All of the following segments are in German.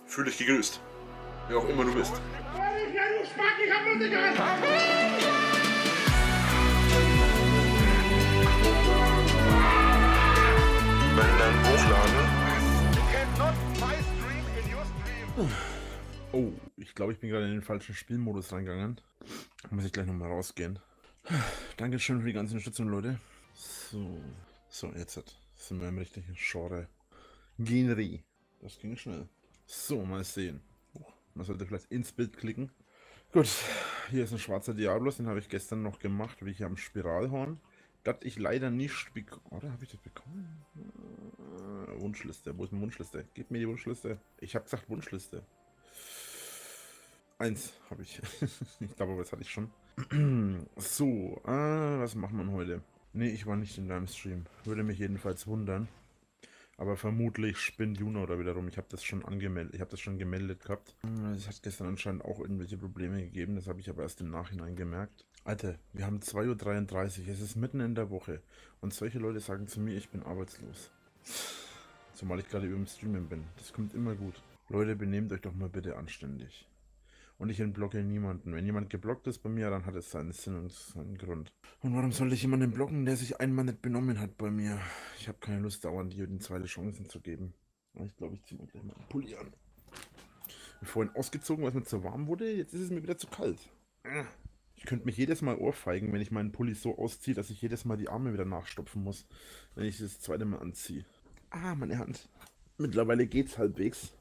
Fühl dich gegrüßt. Wer auch immer du bist. Ja, du schmacklicher Musiker! Wenn dann hochladen. Oh, ich glaube, ich bin gerade in den falschen Spielmodus reingegangen. Muss ich gleich nochmal rausgehen. Dankeschön für die ganze Unterstützung, Leute. So, jetzt sind wir im richtigen Genre. Genre. Das ging schnell. So, mal sehen. Man sollte vielleicht ins Bild klicken. Gut, hier ist ein schwarzer Diablos, den habe ich gestern noch gemacht, wie hier am Spiralhorn. Das ich leider nicht bekommen. Oder habe ich das bekommen? Wunschliste. Wo ist meine Wunschliste? Gib mir die Wunschliste. Ich habe gesagt Wunschliste. 1 habe ich. Ich glaube, das hatte ich schon. So, was macht man heute? Nee, ich war nicht in deinem Stream. Würde mich jedenfalls wundern. Aber vermutlich spinnt Juno da wiederum. Ich habe das schon angemeldet. Ich habe das schon gemeldet gehabt. Es hat gestern anscheinend auch irgendwelche Probleme gegeben. Das habe ich aber erst im Nachhinein gemerkt. Alter, wir haben 2:33 Uhr. Es ist mitten in der Woche. Und solche Leute sagen zu mir, ich bin arbeitslos. Zumal ich gerade über dem Streamen bin. Das kommt immer gut. Leute, benehmt euch doch mal bitte anständig. Und ich entblocke niemanden. Wenn jemand geblockt ist bei mir, dann hat es seinen Sinn und seinen Grund. Und warum sollte ich jemanden blocken, der sich einmal nicht benommen hat bei mir? Ich habe keine Lust, dauernd jedem zweite Chancen zu geben. Ich glaube, ich ziehe mir gleich mal einen Pulli an. Ich bin vorhin ausgezogen, weil es mir zu warm wurde. Jetzt ist es mir wieder zu kalt. Ich könnte mich jedes Mal ohrfeigen, wenn ich meinen Pulli so ausziehe, dass ich jedes Mal die Arme wieder nachstopfen muss, wenn ich das zweite Mal anziehe. Ah, meine Hand. Mittlerweile geht's halbwegs.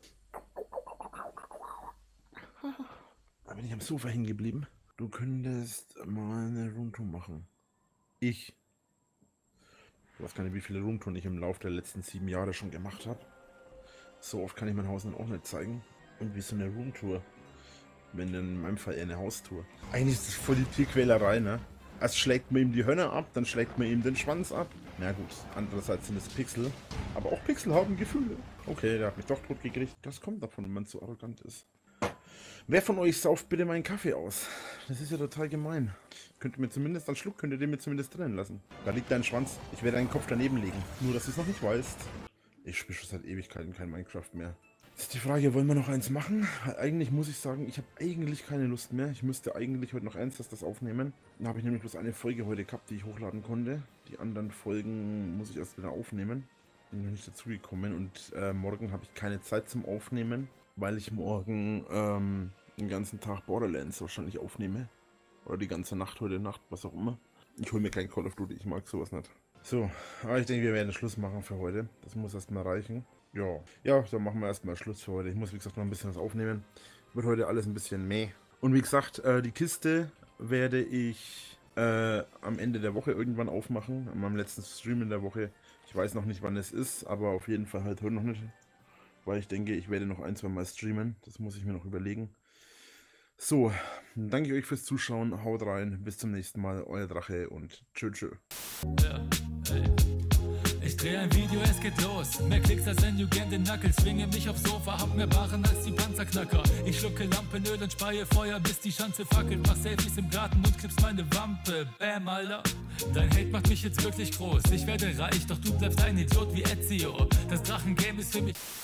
Da bin ich am Sofa hängen geblieben. Du könntest mal eine Roomtour machen. Ich weiß gar nicht, wie viele Roomtouren ich im Laufe der letzten 7 Jahre schon gemacht habe. So oft kann ich mein Haus dann auch nicht zeigen. Und wie so eine Roomtour. Wenn in meinem Fall eher eine Haustour. Eigentlich ist das voll die Tierquälerei, ne? Erst schlägt man ihm die Hörner ab, dann schlägt man ihm den Schwanz ab. Na gut, andererseits sind es Pixel. Aber auch Pixel haben Gefühle. Okay, der hat mich doch tot gekriegt. Das kommt davon, wenn man zu arrogant ist. Wer von euch sauft bitte meinen Kaffee aus? Das ist ja total gemein. Könnt ihr mir zumindest einen Schluck, könnt ihr den mir zumindest drinnen lassen. Da liegt dein Schwanz. Ich werde deinen Kopf daneben legen. Nur, dass du es noch nicht weißt. Ich spiele schon seit Ewigkeiten kein Minecraft mehr. Jetzt ist die Frage, wollen wir noch eins machen? Eigentlich muss ich sagen, ich habe eigentlich keine Lust mehr. Ich müsste eigentlich heute noch das aufnehmen. Da habe ich nämlich bloß eine Folge heute gehabt, die ich hochladen konnte. Die anderen Folgen muss ich erst wieder aufnehmen. Bin noch nicht dazu gekommen und morgen habe ich keine Zeit zum Aufnehmen, weil ich morgen den ganzen Tag Borderlands wahrscheinlich aufnehme. Oder die ganze Nacht, heute Nacht, was auch immer. Ich hole mir kein Call of Duty, ich mag sowas nicht. So, aber ich denke, wir werden Schluss machen für heute. Das muss erstmal reichen. Ja, dann machen wir erstmal Schluss für heute. Ich muss, wie gesagt, noch ein bisschen was aufnehmen. Wird heute alles ein bisschen meh. Und wie gesagt, die Kiste werde ich am Ende der Woche irgendwann aufmachen. An meinem letzten Stream in der Woche. Ich weiß noch nicht, wann es ist, aber auf jeden Fall halt heute noch nicht. Weil ich denke, ich werde noch 1-2 Mal streamen. Das muss ich mir noch überlegen. So, danke euch fürs Zuschauen. Haut rein. Bis zum nächsten Mal. Euer Drache und tschö. Ja, ey. Ich dreh ein Video, es geht los. Mehr Klicks als ein Jugend in Knuckles. Schwinge mich aufs Sofa, hab mehr Waren als die Panzerknacker. Ich schlucke Lampenöl und speie Feuer, bis die Schanze fackelt. Mach Selfies im Garten und klippst meine Wampe. Bam, Alter. Dein Hate macht mich jetzt wirklich groß. Ich werde reich, doch du bleibst ein Idiot wie Ezio. Das Drachengame ist für mich...